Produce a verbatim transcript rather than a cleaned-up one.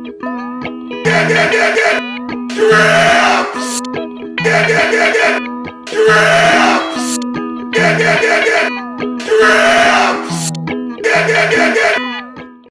Get, get, get, get. Shrimps! Get, get, get, get. Shrimps! Get, get, get, get. Shrimps! Get, get, get, get.